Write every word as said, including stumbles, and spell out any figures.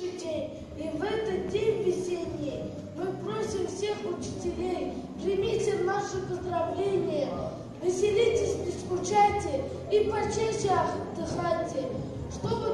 день, и в этот день весенний мы просим всех учителей, примите наши поздравления, веселитесь, не скучайте и почаще отдыхайте, чтобы